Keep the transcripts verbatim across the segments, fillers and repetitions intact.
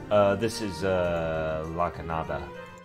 Uh, this is uh, La Canada.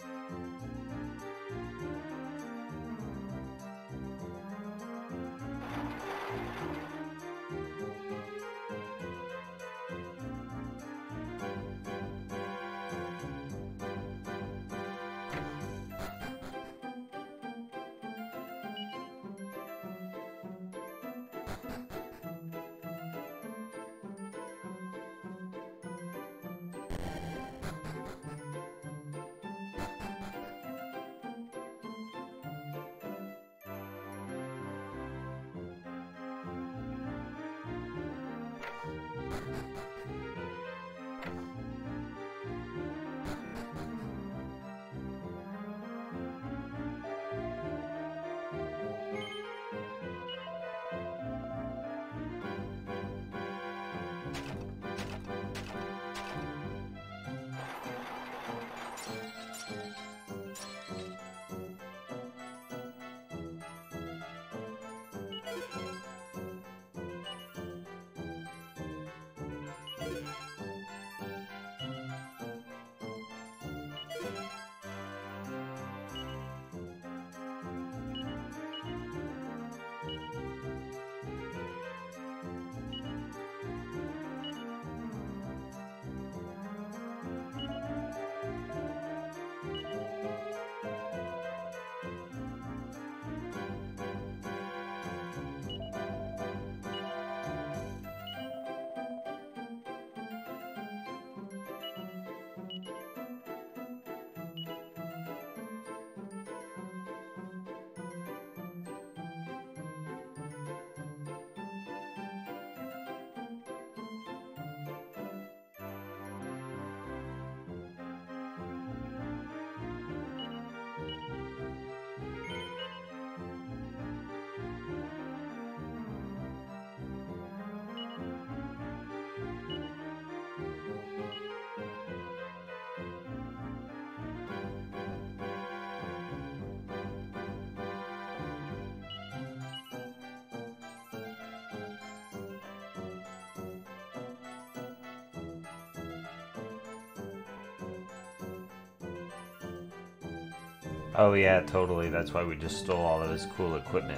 Oh yeah, totally. That's why we just stole all of his cool equipment.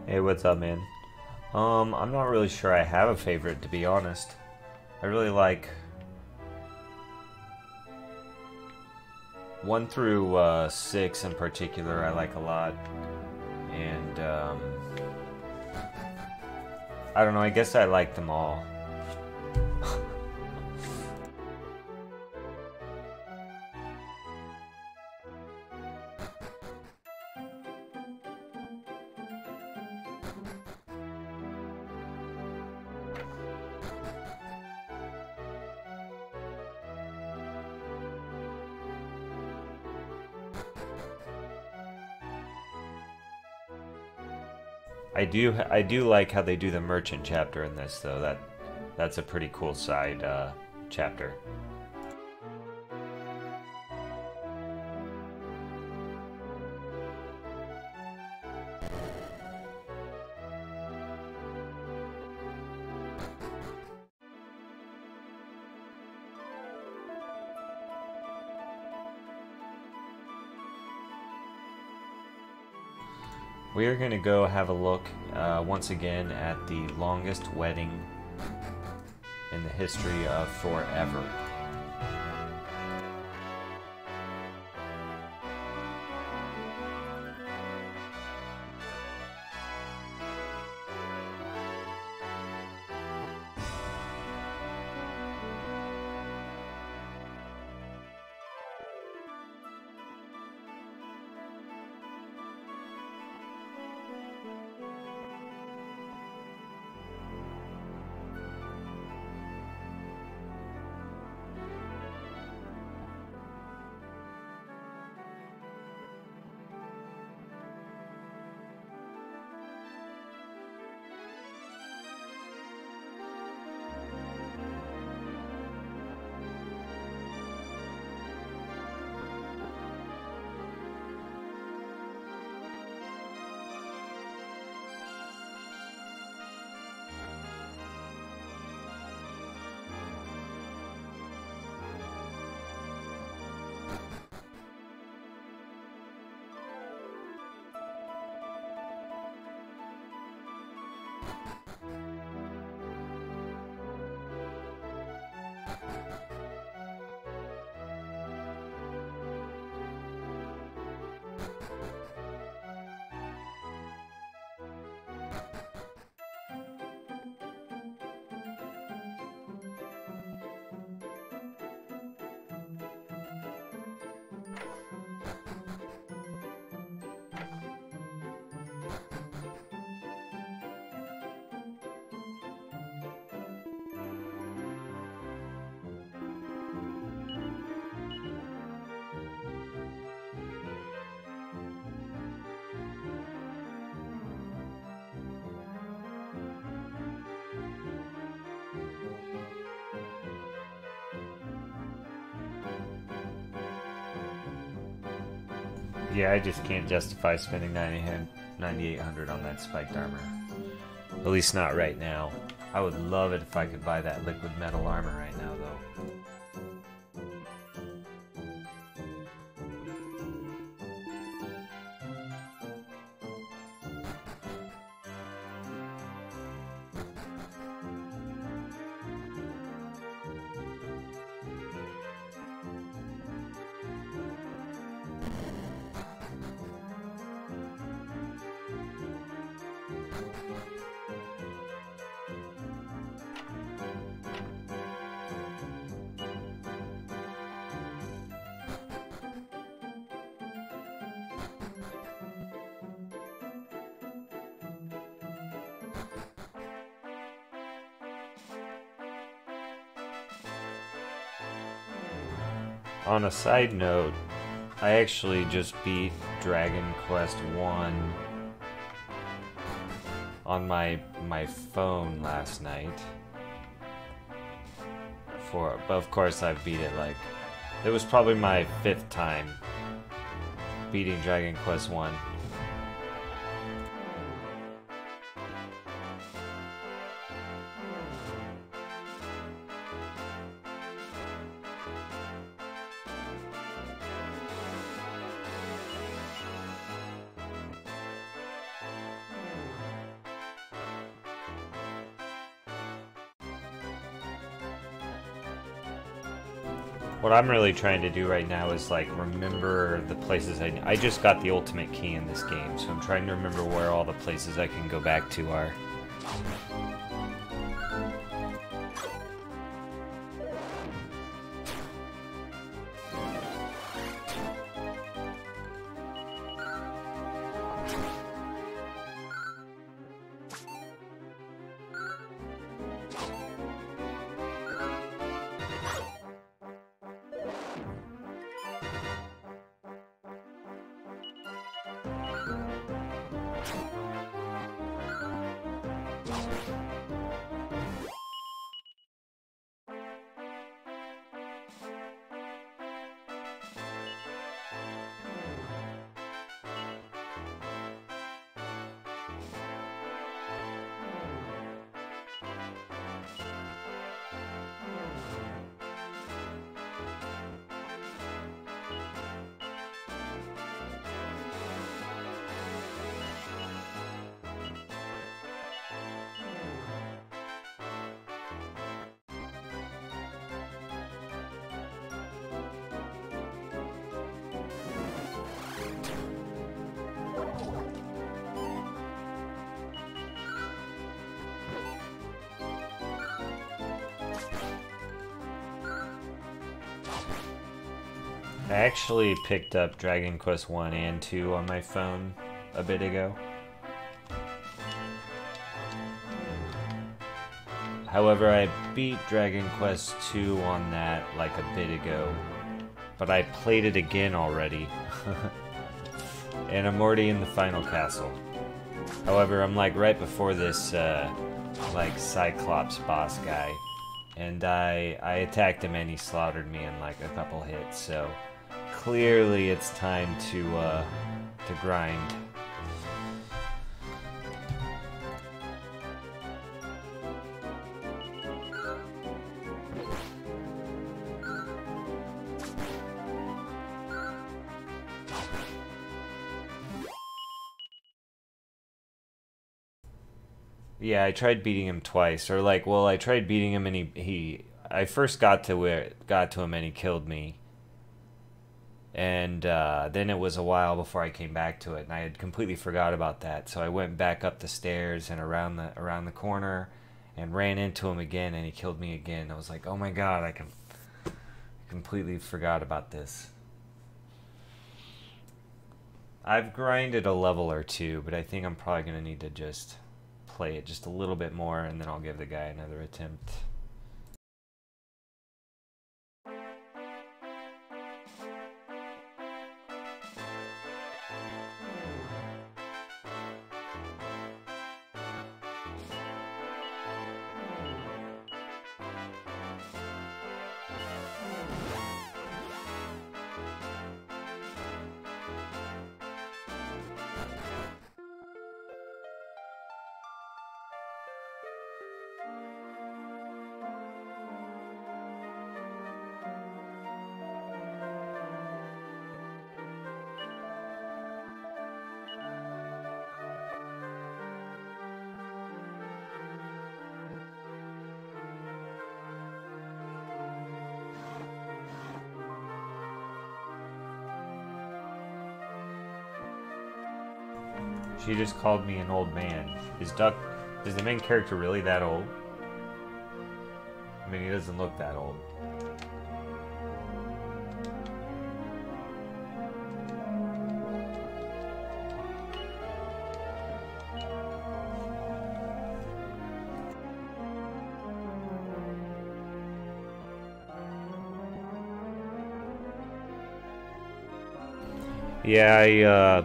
Hey, what's up, man? Um, I'm not really sure I have a favorite, to be honest. I really like one through uh, six in particular. I like a lot, and um, I don't know. I guess I like them all. I do I do like how they do the merchant chapter in this, though. That that's a pretty cool side uh, chapter. We are going to go have a look uh, once again at the longest wedding in the history of forever. Yeah, I just can't justify spending ninety-eight hundred on that spiked armor. At least not right now. I would love it if I could buy that liquid metal armor right now, though. On a side note, I actually just beat Dragon Quest one on my my phone last night. For but of course I beat it like it was probably my fifth time beating Dragon Quest one. What I'm really trying to do right now is like remember the places I I just got the ultimate key in this game, so I'm trying to remember where all the places I can go back to are. I actually picked up Dragon Quest one and two on my phone a bit ago. However, I beat Dragon Quest two on that like a bit ago, but I played it again already. And I'm already in the final castle. However, I'm like right before this uh, like Cyclops boss guy, and I I attacked him and he slaughtered me in like a couple hits, so clearly it's time to uh, to grind. Yeah, I tried beating him twice, or like, well, I tried beating him and he, he I first got to where got to him and he killed me, and uh, then it was a while before I came back to it, and I had completely forgot about that. So I went back up the stairs and around the around the corner, and ran into him again, and he killed me again. I was like, oh my god, I can completely forgot about this. I've grinded a level or two, but I think I'm probably gonna need to just play it just a little bit more, and then I'll give the guy another attempt. She just called me an old man. Is Duck... Is the main character really that old? I mean, he doesn't look that old. Yeah, I, uh...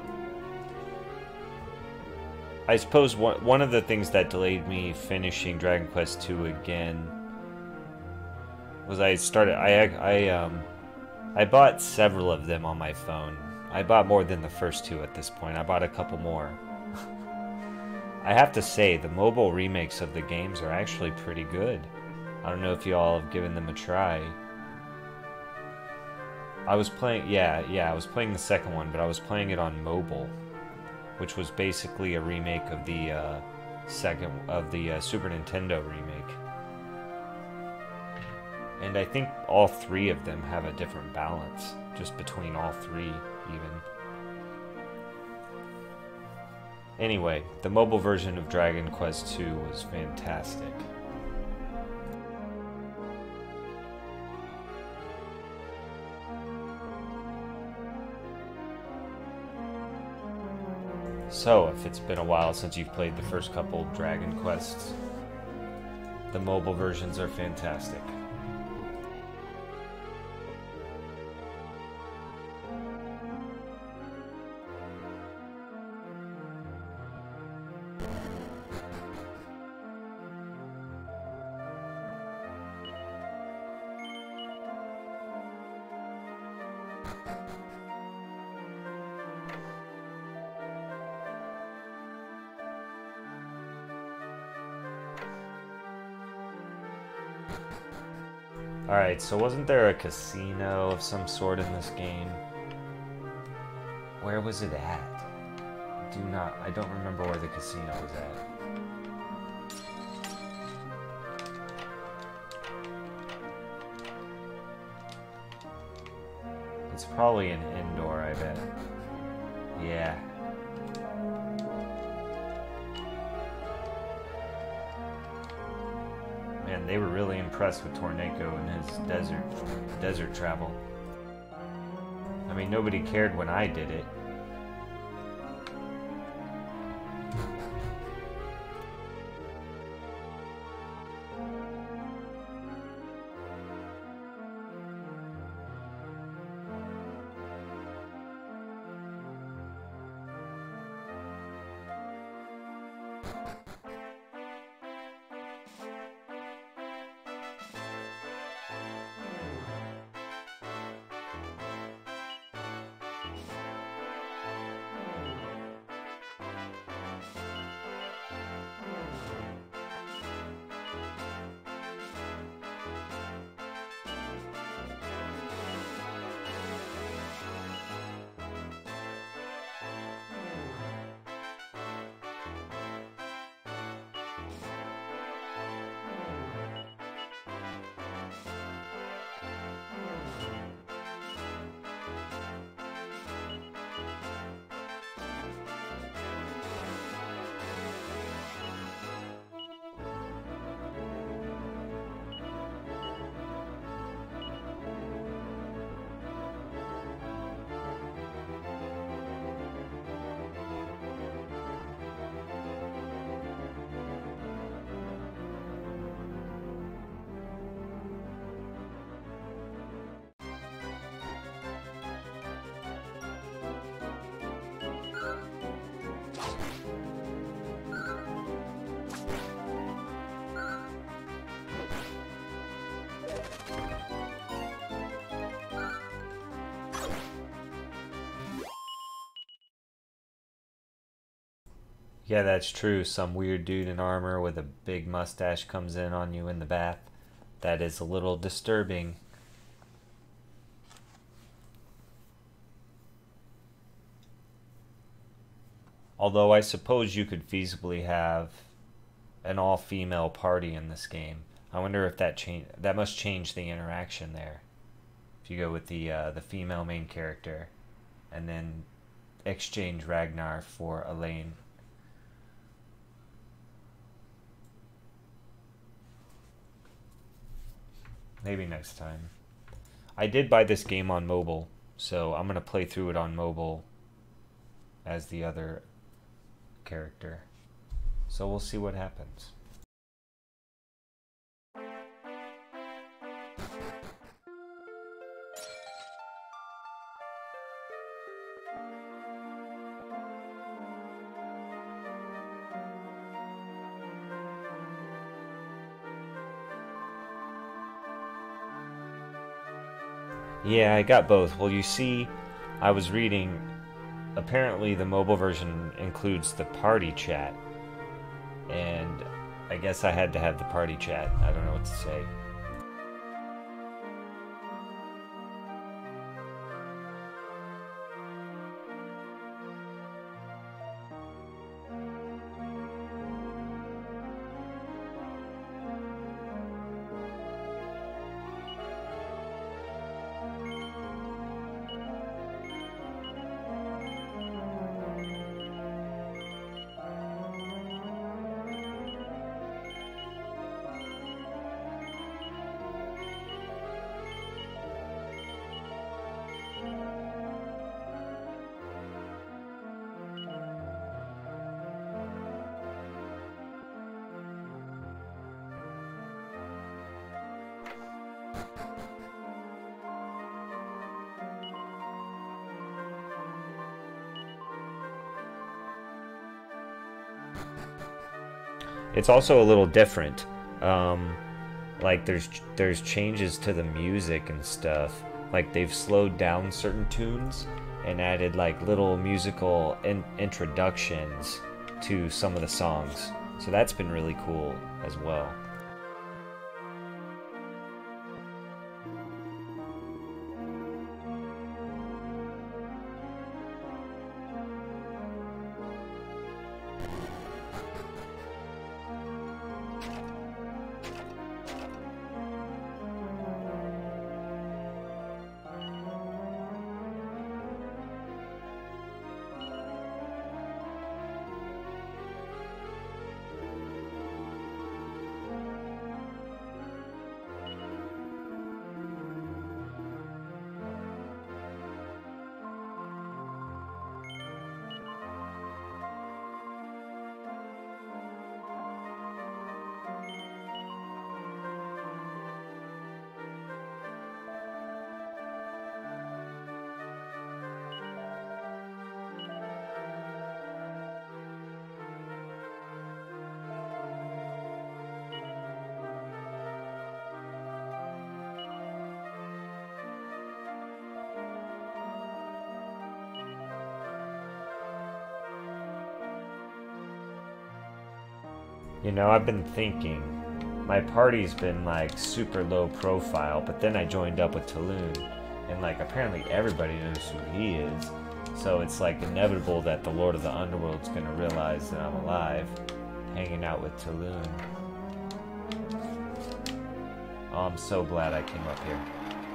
I suppose one one of the things that delayed me finishing Dragon Quest two again was I started I I um I bought several of them on my phone. I bought more than the first two at this point. I bought a couple more. I have to say the mobile remakes of the games are actually pretty good. I don't know if you all have given them a try. I was playing yeah, yeah, I was playing the second one, but I was playing it on mobile, which was basically a remake of the uh, second of the uh, Super Nintendo remake. And I think all three of them have a different balance, just between all three, even. Anyway, the mobile version of Dragon Quest two was fantastic. So, if it's been a while since you've played the first couple Dragon Quests, the mobile versions are fantastic. Alright, so wasn't there a casino of some sort in this game? Where was it at? Do not, I don't remember where the casino was at. It's probably an indoor, I bet. Yeah. Man, they were really impressed with Torneko and his desert desert travel. I mean, nobody cared when I did it. Yeah, that's true. Some weird dude in armor with a big mustache comes in on you in the bath. That is a little disturbing. Although I suppose you could feasibly have an all-female party in this game. I wonder if that change that must change the interaction there. If you go with the uh, the female main character, and then exchange Ragnar for Elaine. Maybe next time. I did buy this game on mobile, so I'm gonna play through it on mobile as the other character. So we'll see what happens. Yeah, I got both. Well, you see, I was reading, apparently the mobile version includes the party chat, and I guess I had to have the party chat. I don't know what to say. It's also a little different. Um, like there's there's changes to the music and stuff. Like they've slowed down certain tunes and added like little musical in introductions to some of the songs. So that's been really cool as well. You know, I've been thinking, my party's been like super low profile, but then I joined up with Taloon, and like apparently everybody knows who he is, so it's like inevitable that the Lord of the Underworld's gonna realize that I'm alive, hanging out with Taloon. Oh, I'm so glad I came up here.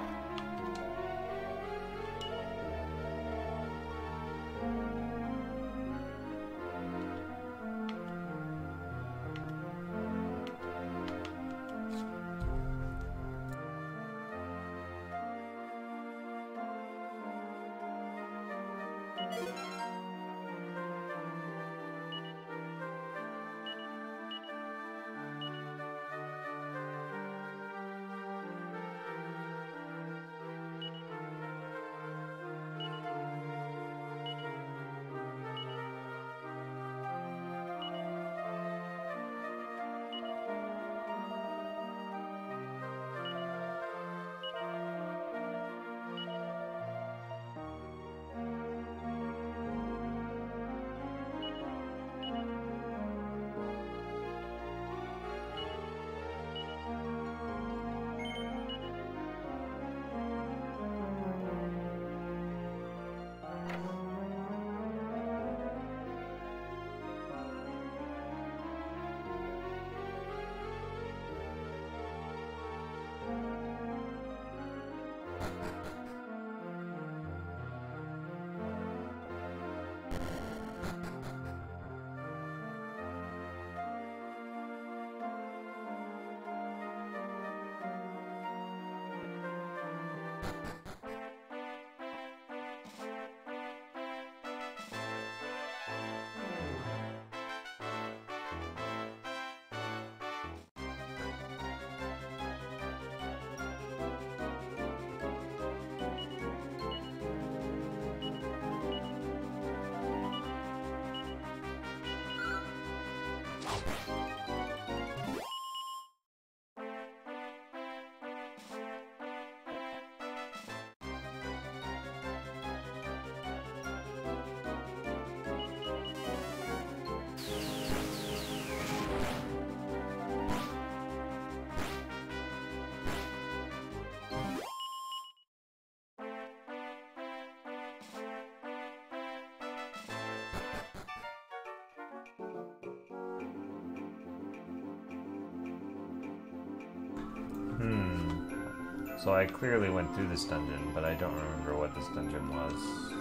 So I clearly went through this dungeon, but I don't remember what this dungeon was.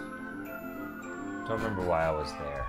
Don't remember why I was there.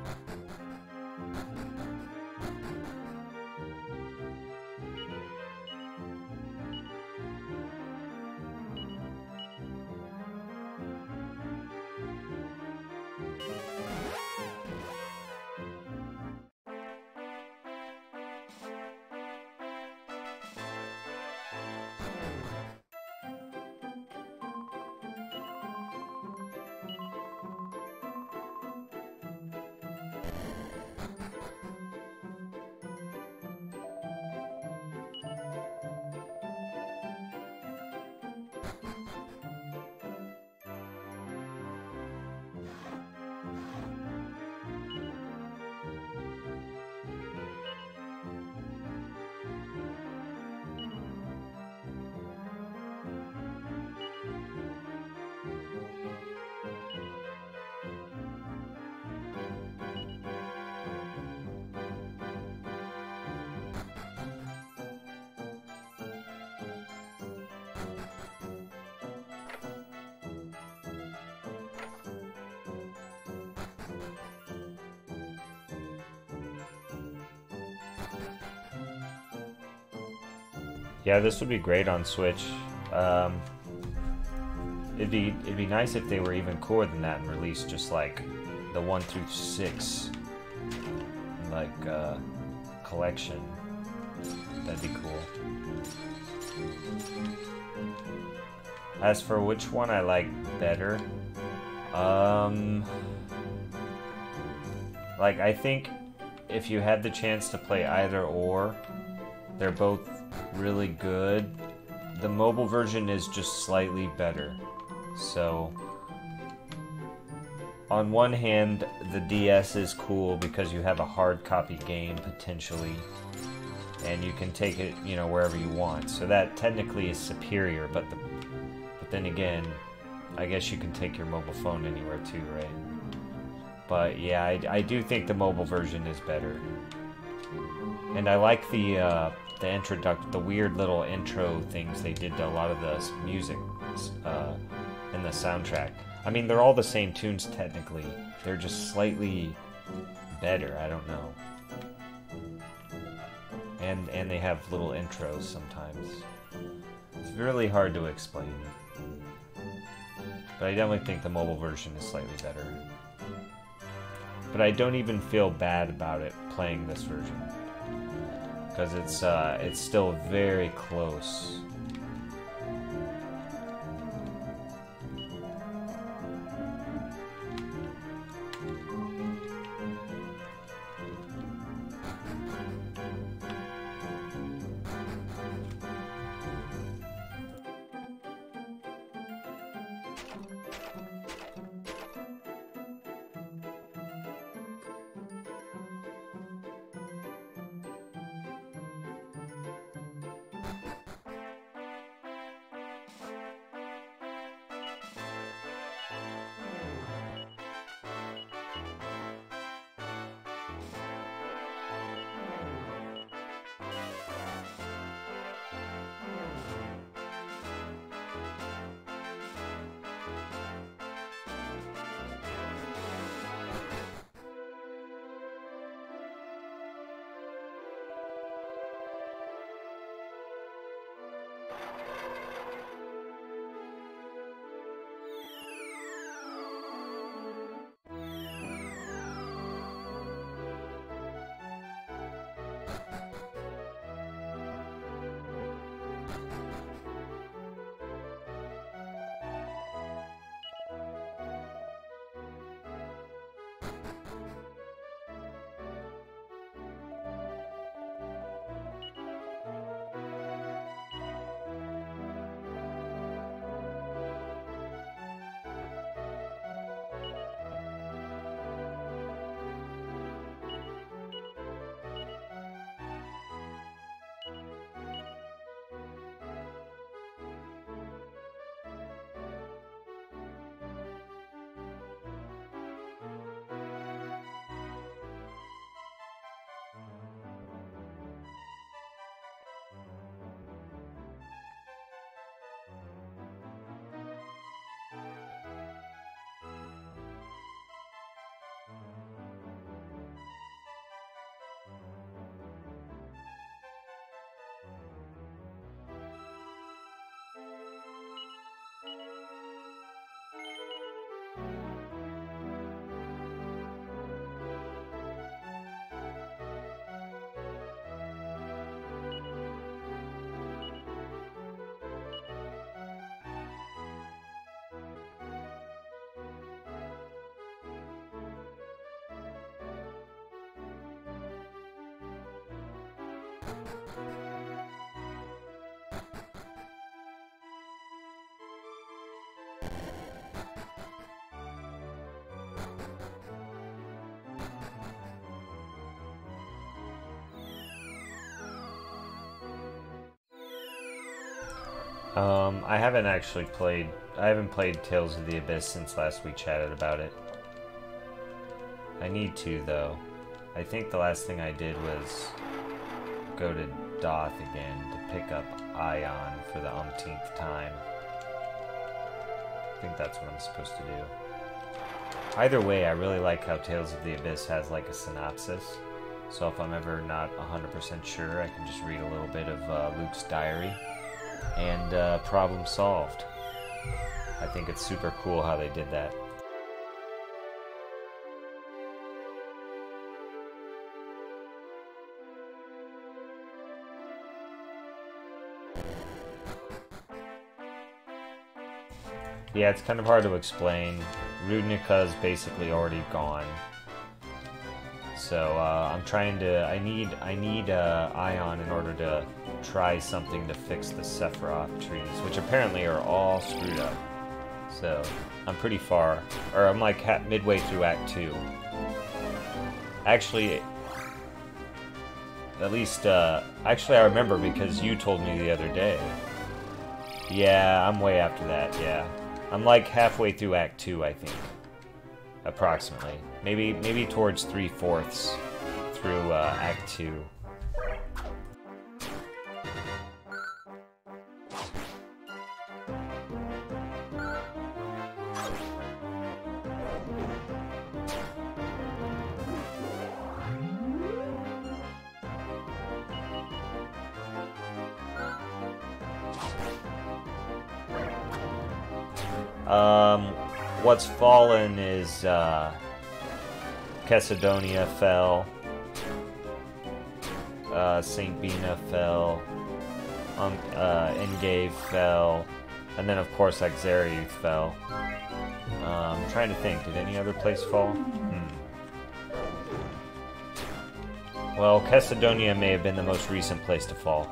Yeah, this would be great on Switch. Um, it'd be it'd be nice if they were even cooler than that and released just like the one through six, like uh, collection. That'd be cool. As for which one I like better, um, like I think if you had the chance to play either or, they're both really good. The mobile version is just slightly better. So on one hand, the D S is cool because you have a hard copy game potentially, and you can take it, you know, wherever you want. So that technically is superior, but the, but then again, I guess you can take your mobile phone anywhere too, right? But yeah, I, I do think the mobile version is better. And I like the uh, the introduct, the weird little intro things they did to a lot of the music uh, in the soundtrack. I mean, they're all the same tunes technically. They're just slightly better. I don't know. And and they have little intros sometimes. It's really hard to explain. But I definitely think the mobile version is slightly better. But I don't even feel bad about it playing this version, because it's uh, it's still very close. Um, I haven't actually played, I haven't played Tales of the Abyss since last we chatted about it. I need to, though. I think the last thing I did was go to Doth again to pick up Ion for the umpteenth time. I think that's what I'm supposed to do. Either way, I really like how Tales of the Abyss has like a synopsis. So if I'm ever not one hundred percent sure, I can just read a little bit of uh, Luke's diary. And uh, problem solved. I think it's super cool how they did that. Yeah, it's kind of hard to explain. Rudnika's basically already gone. So uh, I'm trying to. I need. I need uh, Ion in order to try something to fix the Sephiroth trees, which apparently are all screwed up. So I'm pretty far, or I'm like ha midway through Act Two. Actually, at least, uh, actually I remember because you told me the other day. Yeah, I'm way after that. Yeah, I'm like halfway through Act Two, I think. Approximately. Maybe maybe towards three-fourths through uh, Act two. Um, what's fallen is, uh, Chesedonia fell, uh, Saint Bina fell, um, uh, Engave fell, and then of course Axariuth fell. Uh, I'm trying to think, did any other place fall? Hmm. Well, Chesedonia may have been the most recent place to fall.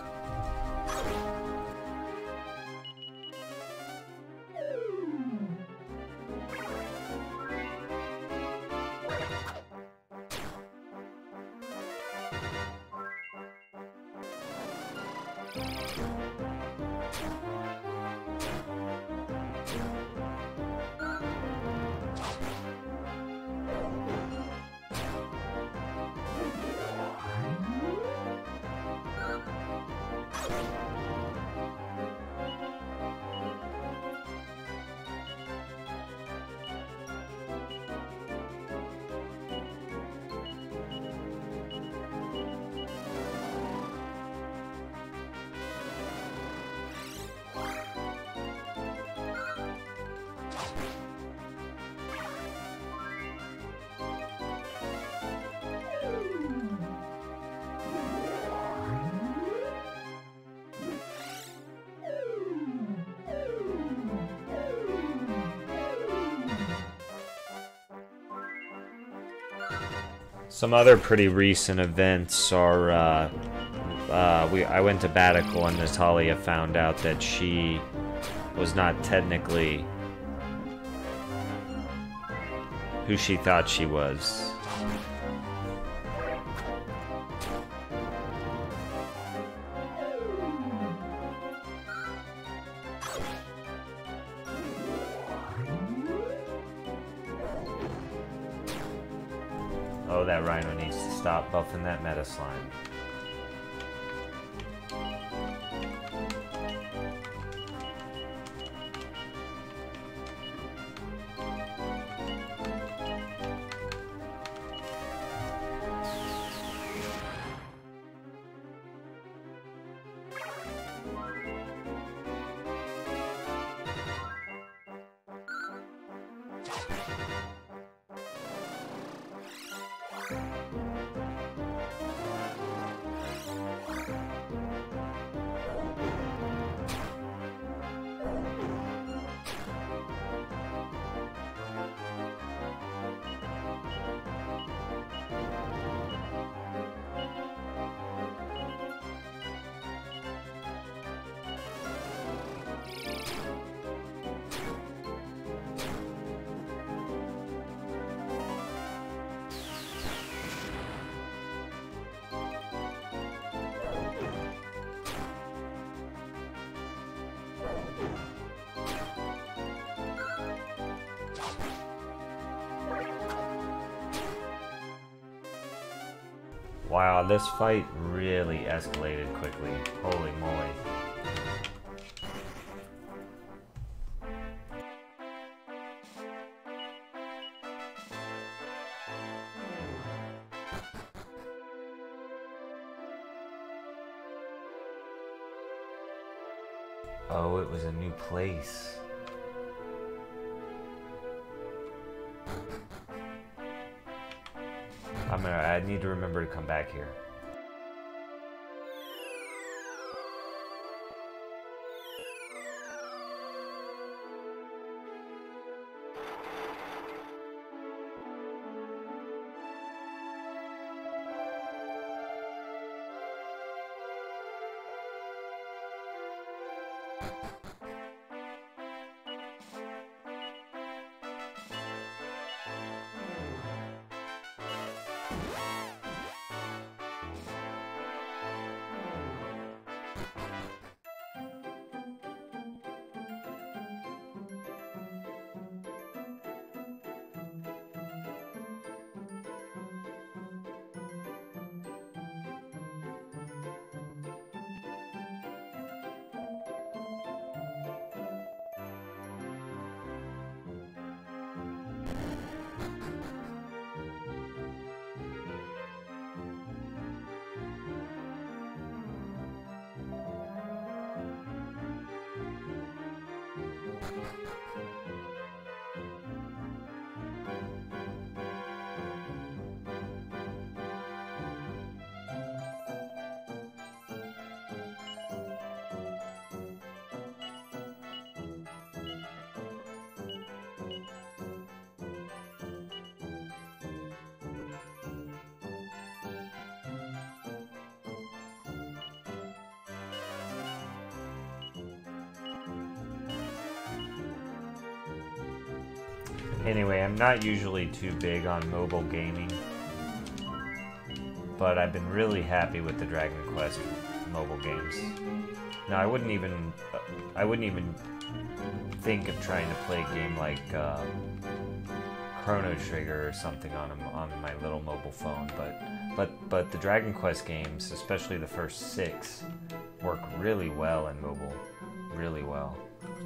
Some other pretty recent events are, uh, uh, we I went to Batical and Natalia found out that she was not technically who she thought she was. Oh, that Rhino needs to stop buffing that Meta Slime. Wow, this fight really escalated quickly. Holy moly. Oh, it was a new place. I'm gonna, I need to remember to come back here. Anyway, I'm not usually too big on mobile gaming, but I've been really happy with the Dragon Quest mobile games. Now, I wouldn't even, I wouldn't even think of trying to play a game like uh, Chrono Trigger or something on a, on my little mobile phone, but but but the Dragon Quest games, especially the first six, work really well in mobile, really well.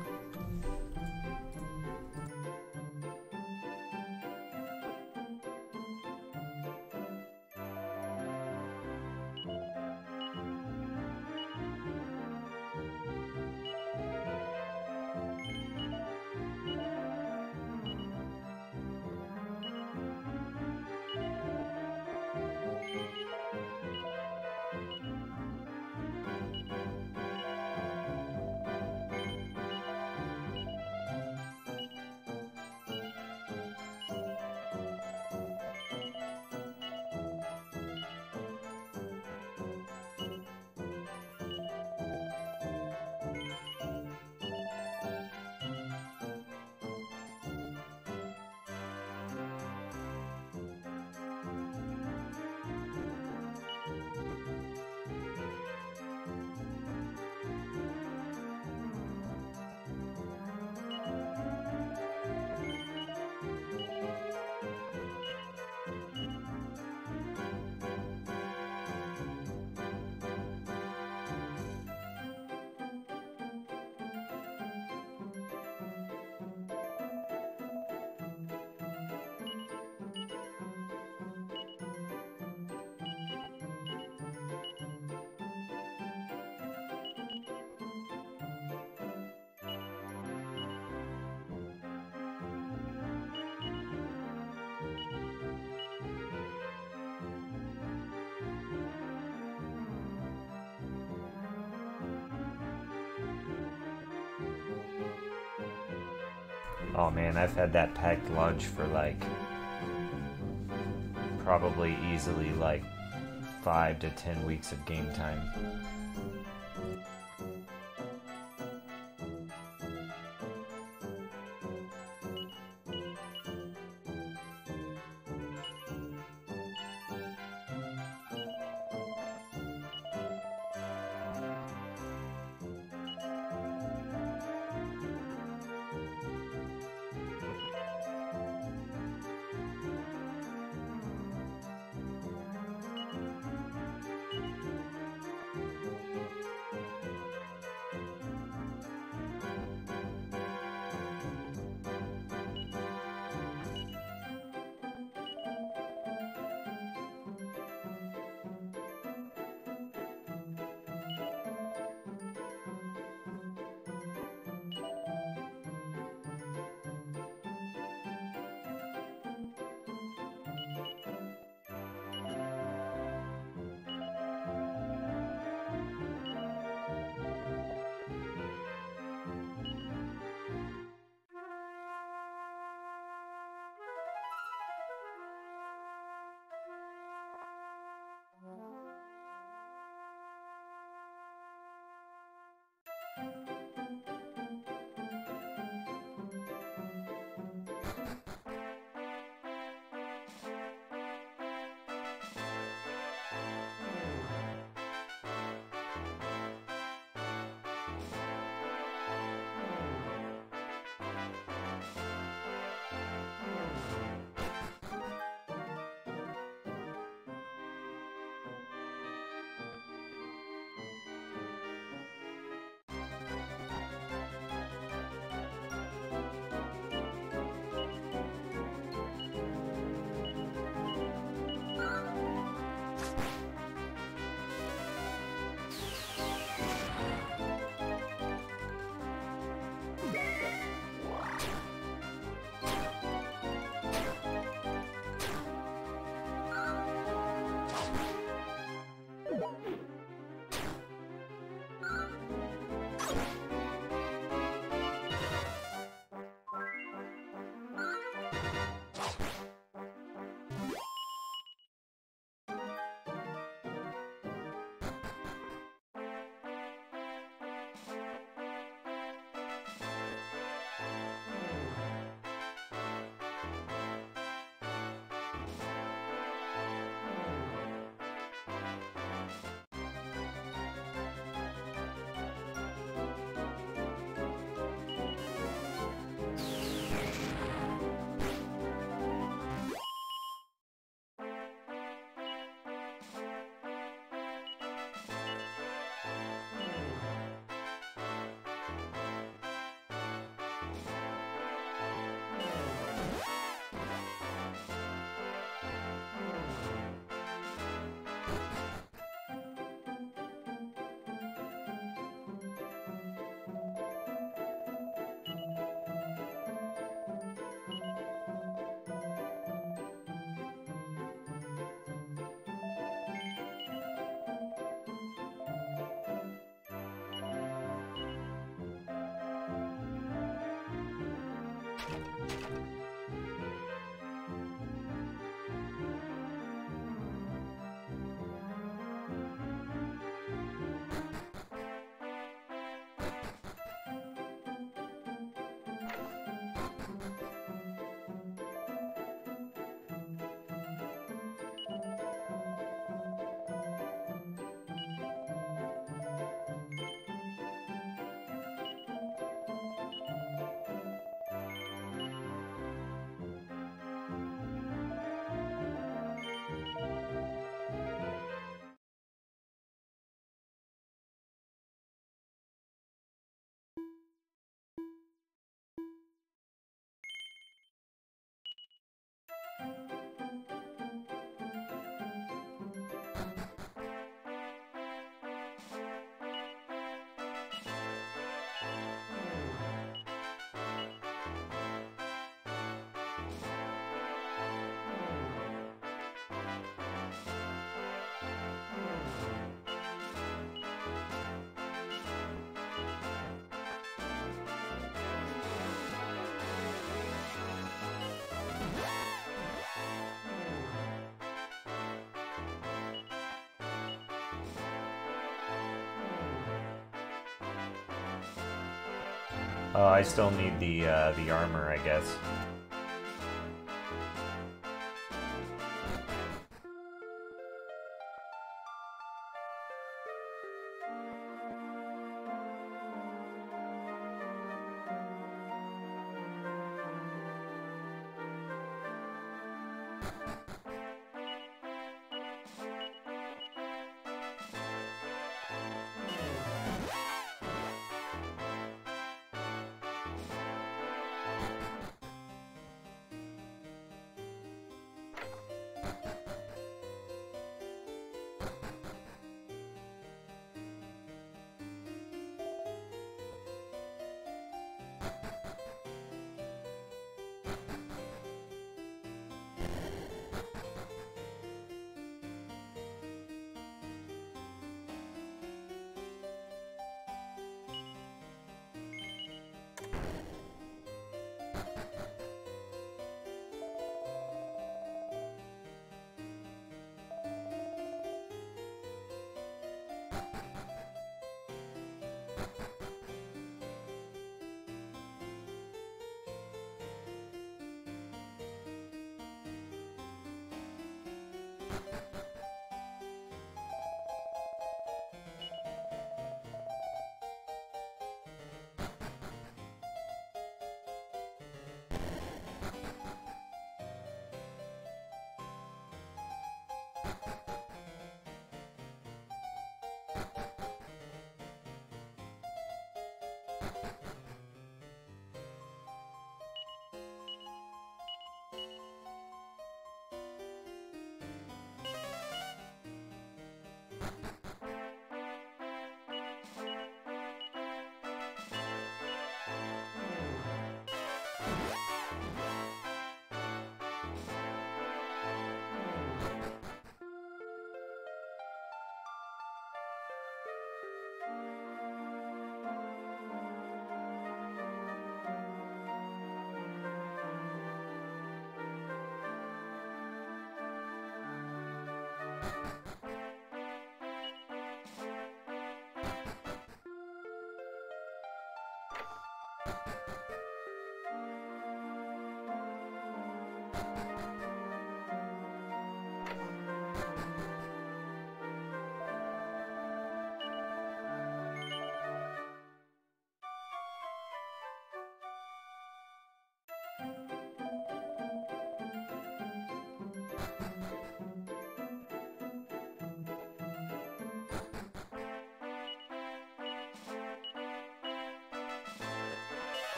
Oh man, I've had that packed lunch for like probably easily like five to ten weeks of game time. Oh, I still need the uh, the armor, I guess.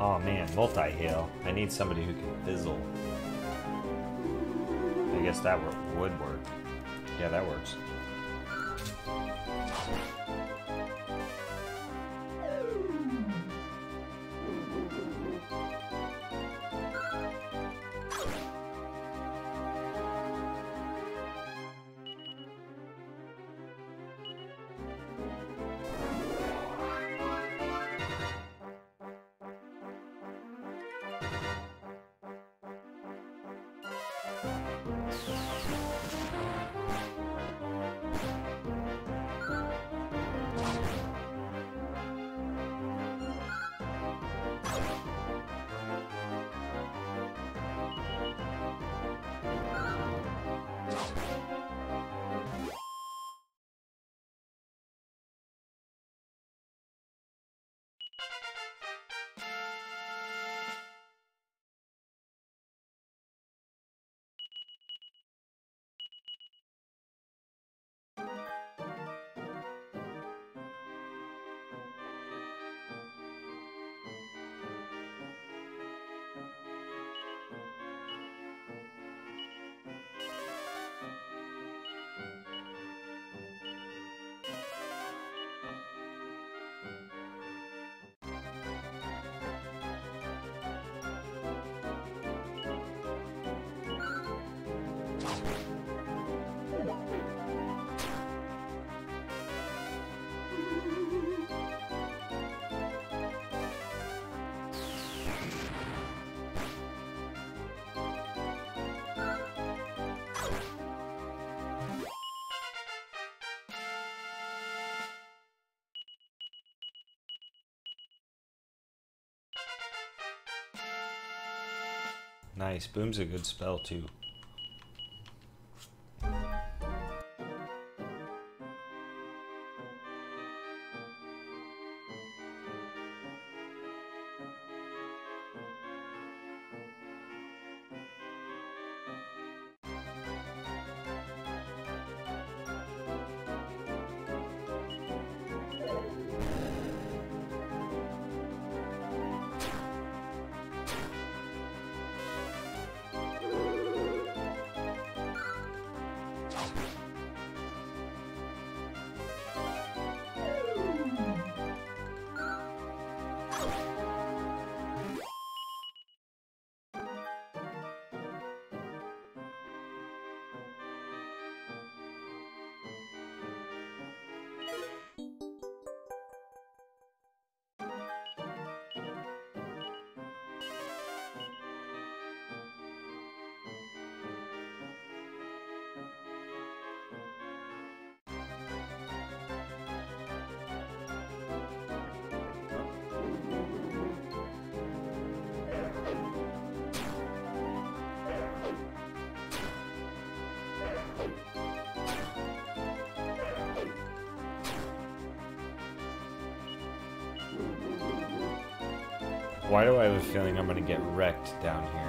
Oh man, multi-hail. I need somebody who can fizzle. I guess that would work. Yeah, that works. Nice. Boom's a good spell, too. Why do I have a feeling I'm gonna get wrecked down here?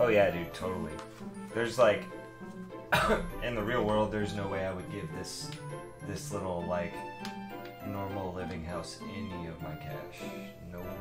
Oh yeah, dude, totally. There's like, in the real world, there's no way I would give this, this little like, normal living house any of my cash. No way.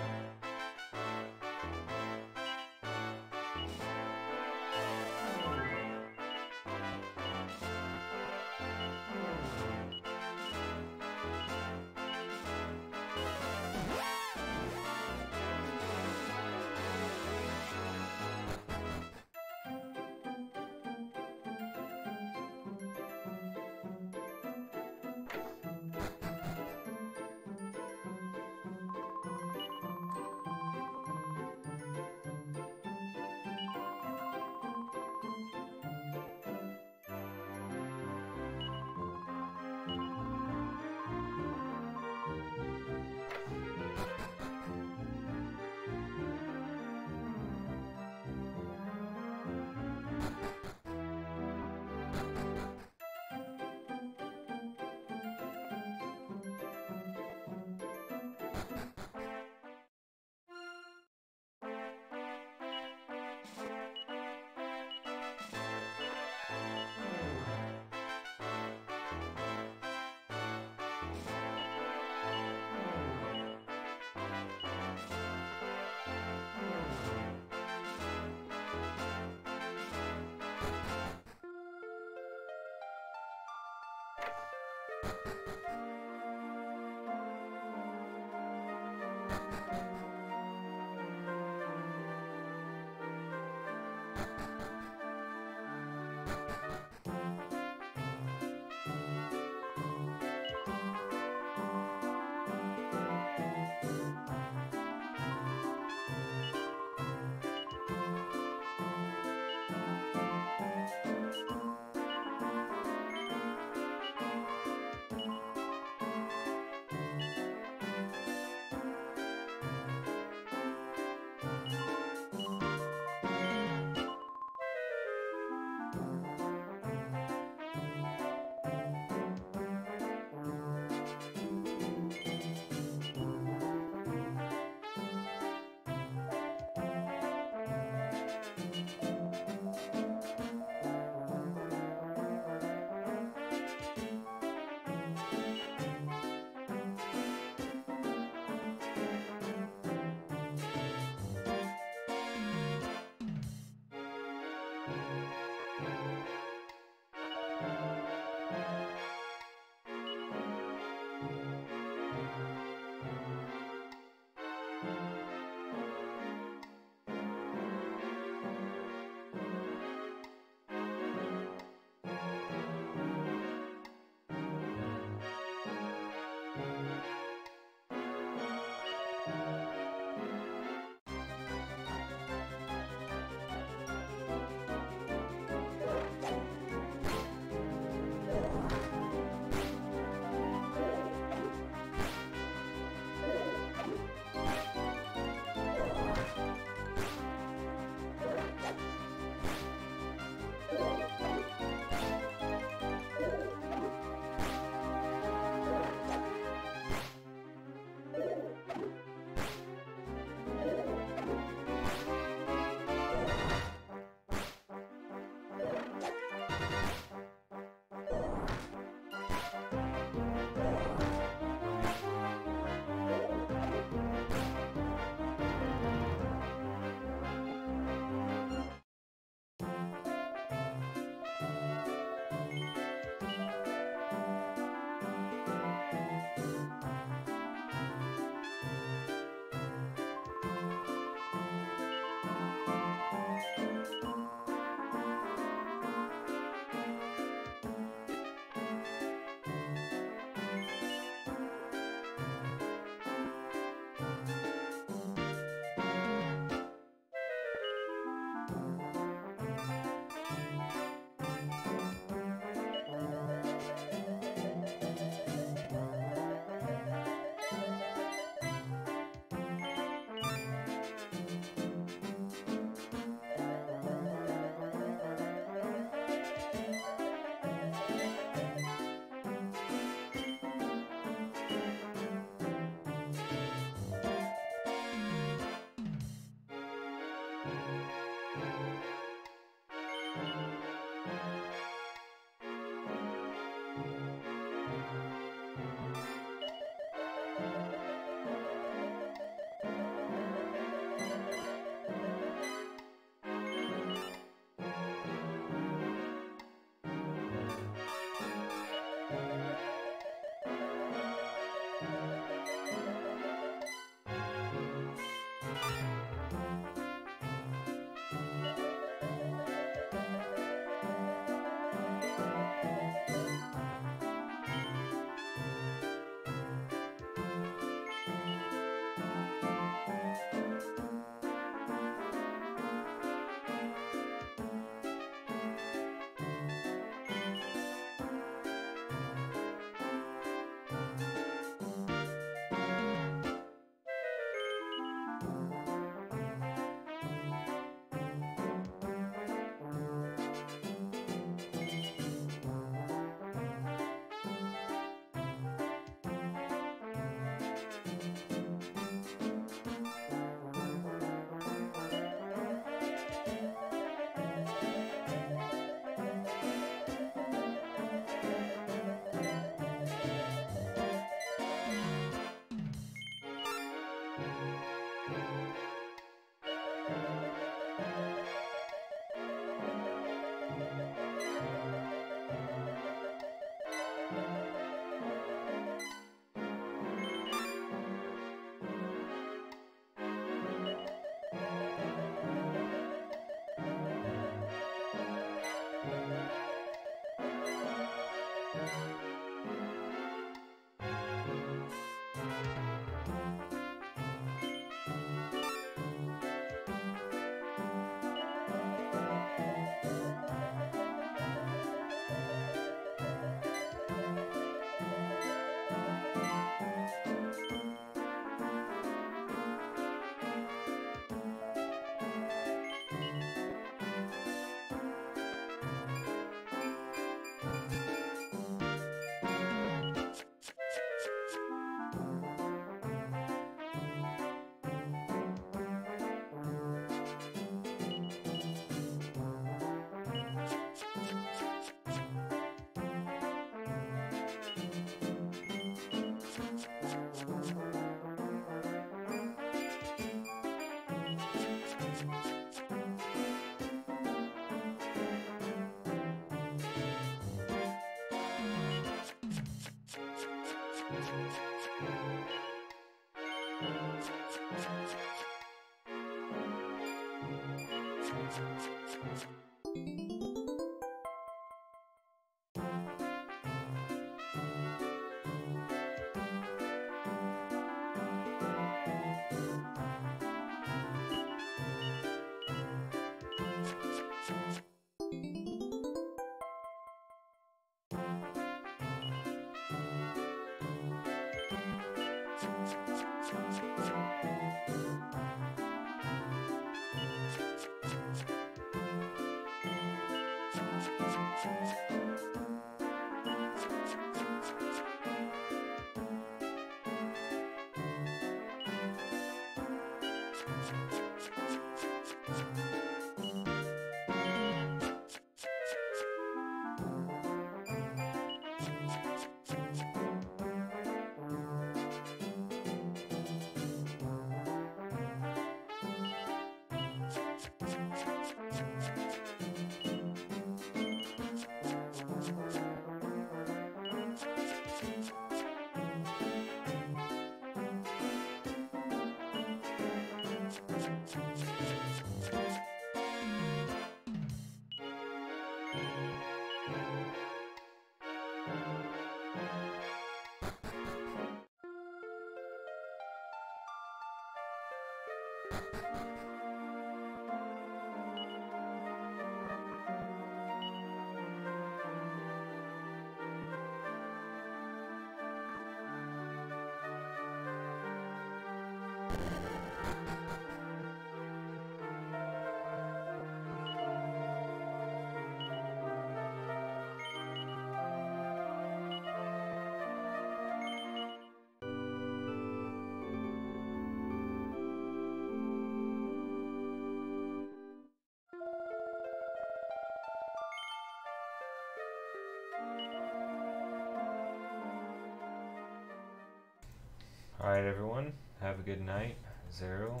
Alright, everyone. Have a good night. Zero.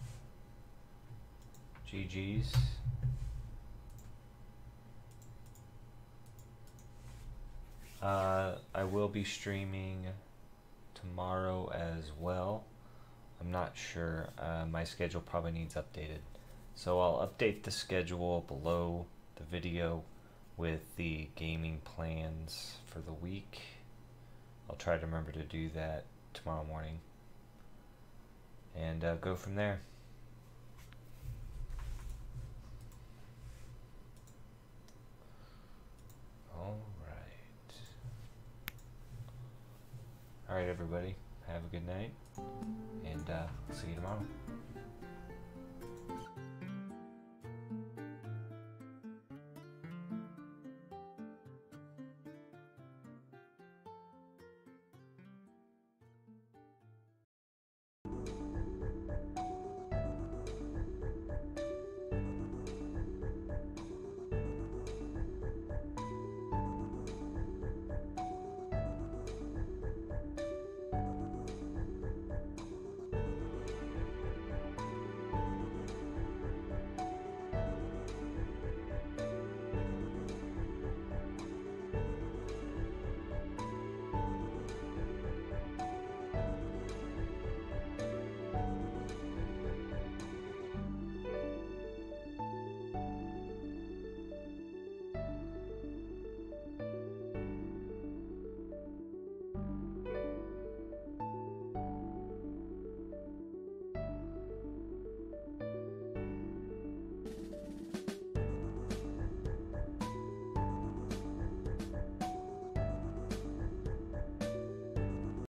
G G's. Uh, I will be streaming tomorrow as well. I'm not sure. Uh, my schedule probably needs updated. So I'll update the schedule below the video with the gaming plans for the week. I'll try to remember to do that tomorrow morning. And uh, go from there. Alright. Alright, everybody. Have a good night. And uh, see you tomorrow.